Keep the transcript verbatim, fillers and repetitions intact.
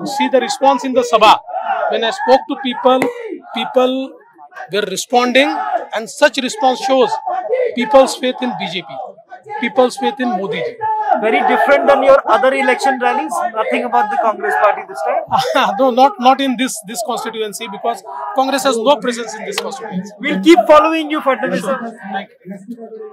see the response in the Sabha. When I spoke to people, people were responding, and such response shows people's faith in B J P, people's faith in Modiji. Very different than your other election rallies. Nothing about the Congress party this time. No, not not in this this constituency, because Congress has no presence in this constituency. We'll keep following you, Fadnavis. Thank you.